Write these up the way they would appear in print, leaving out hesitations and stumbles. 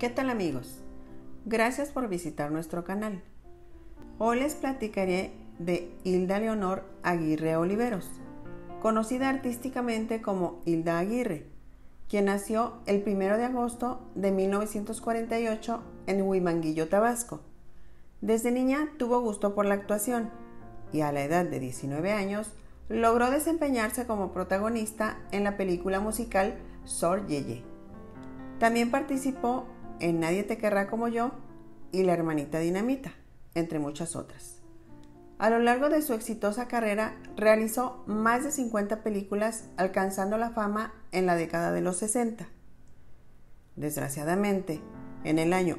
¿Qué tal amigos? Gracias por visitar nuestro canal. Hoy les platicaré de Hilda Leonor Aguirre Oliveros, conocida artísticamente como Hilda Aguirre, quien nació el 1 de agosto de 1948 en Huimanguillo, Tabasco. Desde niña tuvo gusto por la actuación y a la edad de 19 años logró desempeñarse como protagonista en la película musical Sor Yeye. También participó en Nadie te querrá como yo y La hermanita dinamita, entre muchas otras. A lo largo de su exitosa carrera realizó más de 50 películas, alcanzando la fama en la década de los 60. Desgraciadamente, en el año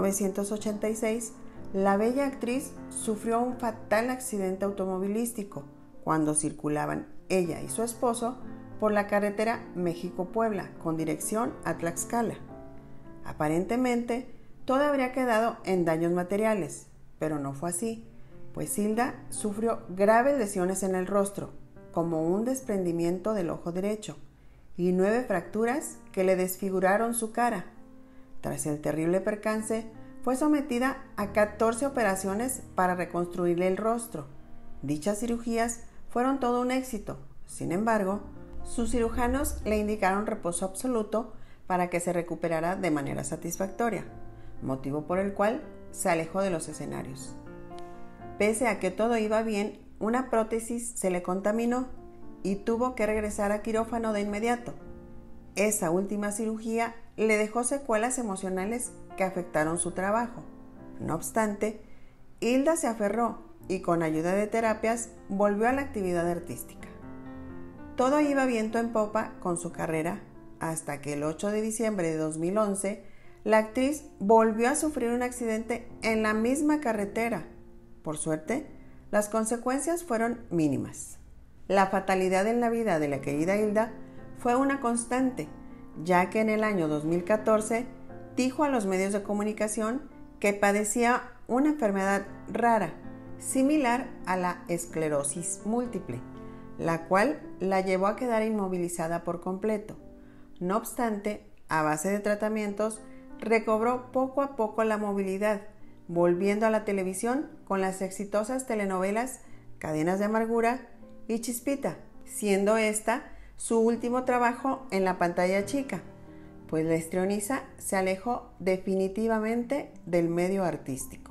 1986, la bella actriz sufrió un fatal accidente automovilístico cuando circulaban ella y su esposo por la carretera México-Puebla con dirección a Tlaxcala. Aparentemente, todo habría quedado en daños materiales, pero no fue así, pues Hilda sufrió graves lesiones en el rostro, como un desprendimiento del ojo derecho y 9 fracturas que le desfiguraron su cara. Tras el terrible percance, fue sometida a 14 operaciones para reconstruirle el rostro. Dichas cirugías fueron todo un éxito. Sin embargo, sus cirujanos le indicaron reposo absoluto para que se recuperara de manera satisfactoria, motivo por el cual se alejó de los escenarios. Pese a que todo iba bien, una prótesis se le contaminó y tuvo que regresar a quirófano de inmediato. Esa última cirugía le dejó secuelas emocionales que afectaron su trabajo. No obstante, Hilda se aferró y con ayuda de terapias volvió a la actividad artística. Todo iba viento en popa con su carrera hasta que el 8 de diciembre de 2011 la actriz volvió a sufrir un accidente en la misma carretera. Por suerte, las consecuencias fueron mínimas. La fatalidad en la vida de la querida Hilda fue una constante, ya que en el año 2014 dijo a los medios de comunicación que padecía una enfermedad rara, similar a la esclerosis múltiple, la cual la llevó a quedar inmovilizada por completo. No obstante, a base de tratamientos, recobró poco a poco la movilidad, volviendo a la televisión con las exitosas telenovelas Cadenas de Amargura y Chispita, siendo esta su último trabajo en la pantalla chica, pues la histrioniza se alejó definitivamente del medio artístico.